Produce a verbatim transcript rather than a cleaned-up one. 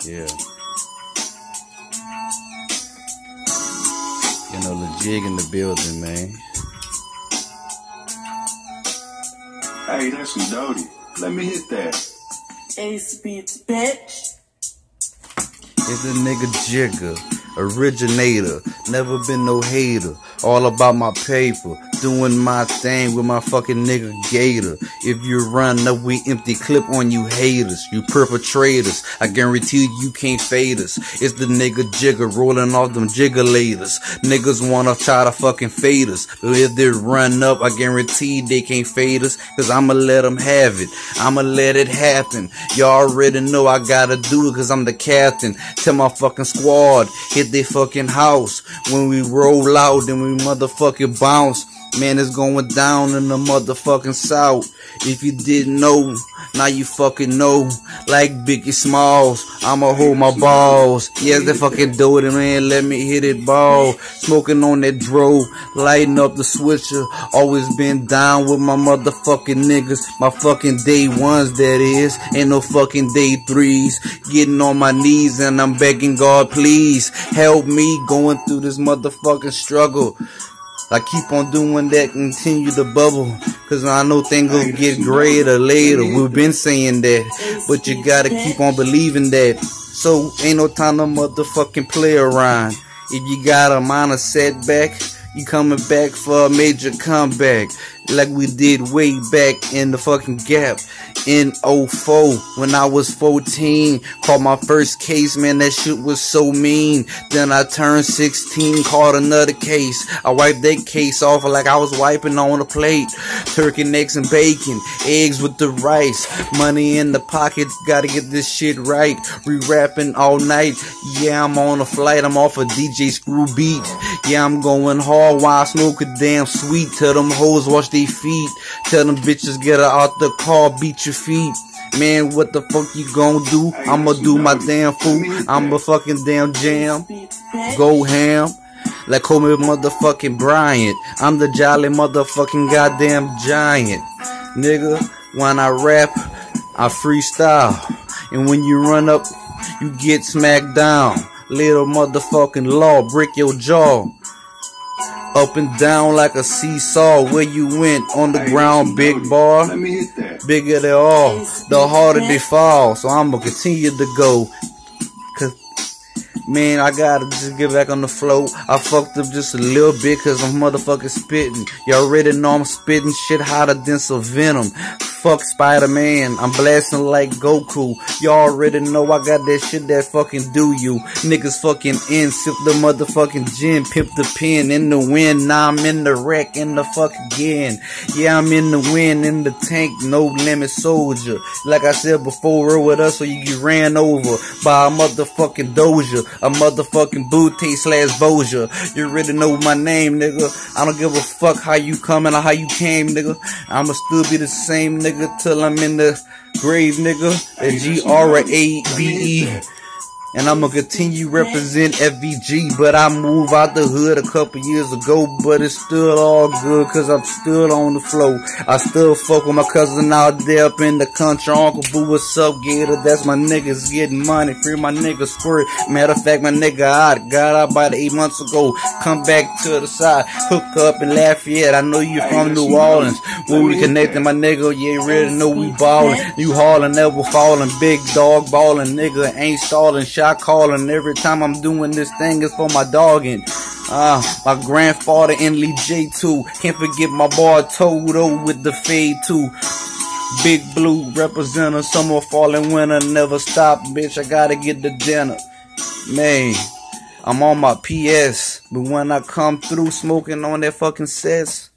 Yeah. You know, the jig in the building, man. Hey, that's some Doty. Let me hit that. Ace Beats, bitch. It's a nigga Jigga, originator, never been no hater, all about my paper, doing my thing with my fucking nigga Gator. If you run up, we empty clip on you haters, you perpetrators, I guarantee you can't fade us. It's the nigga Jigga rolling off them jiggalators. Niggas wanna try to fucking fade us, but if they run up, I guarantee they can't fade us, cause I'ma let them have it, I'ma let it happen. Y'all already know I gotta do it cause I'm the captain. Tell my fucking squad, hit their fucking house. When we roll out, then we motherfucking bounce. Man, it's going down in the motherfucking South. If you didn't know, now you fucking know. Like Biggie Smalls, I'ma hold my balls. Yes, they fucking do it, man. Let me hit it, ball. Smoking on that dro, lighting up the switcher. Always been down with my motherfucking niggas. My fucking day ones, that is. Ain't no fucking day threes. Getting on my knees and I'm begging God, please help me going through this motherfucking struggle. I keep on doing that, continue to bubble, cause I know things will get greater later. We've been saying that, but you gotta keep on believing that. So ain't no time to motherfucking play around. If you got a minor setback, you coming back for a major comeback, like we did way back in the fucking Gap in oh four when I was fourteen. Caught my first case, man, that shit was so mean. Then I turned sixteen, caught another case. I wiped that case off like I was wiping on a plate. Turkey necks and bacon, eggs with the rice, money in the pocket, gotta get this shit right. Re-rapping all night, yeah, I'm on a flight, I'm off a D J Screw beat. Yeah, I'm going hard while I smoke a damn sweet. Tell them hoes wash their feet, tell them bitches get her out the car, beat your feet. Man, what the fuck you gon' do? I'ma do my damn fool, I'ma fucking damn jam, go ham, like Kobe motherfucking Bryant. I'm the jolly motherfucking goddamn giant. Nigga, when I rap, I freestyle, and when you run up, you get smacked down. Little motherfucking law, break your jaw. Up and down like a seesaw, where you went on the ground, big bar. Bigger they all, the harder they fall. So I'ma continue to go, cause man, I gotta just get back on the flow. I fucked up just a little bit cause I'm motherfucking spitting. You already know I'm spitting shit hotter than some venom. Fuck Spider-Man, I'm blasting like Goku. You already know I got that shit that fucking do you. Niggas fucking in, sip the motherfucking gin, pimp the pen in the wind. Now I'm in the wreck, in the fuck again. Yeah, I'm in the wind, in the tank, no limit soldier. Like I said before, roll with us or you get ran over by a motherfucking Doja, a motherfucking Booty slash Boja. You already know my name, nigga. I don't give a fuck how you coming or how you came, nigga. I'ma still be the same nigga till I'm in the grave, nigga. That G R A V E. And I'ma continue represent F V G, but I moved out the hood a couple years ago, but it's still all good, cause I'm still on the flow. I still fuck with my cousin out there up in the country. Uncle Boo, what's up, Gator? That's my niggas getting money. Free my nigga Squirt. Matter of fact, my nigga out, got out about eight months ago. Come back to the side, hook up in Lafayette. I know you from New Orleans. When we connecting, my nigga, you ain't really know we ballin'. You haulin', never fallin', big dog ballin', nigga ain't stallin'. Shot calling every time I'm doing this thing is for my dogging. Uh, my grandfather and Lee J too. Can't forget my boy Toto with the fade too. Big Blue representative, summer, fall, and winter, never stop, bitch. I gotta get the dinner. Man, I'm on my P S, but when I come through smoking on that fucking sets,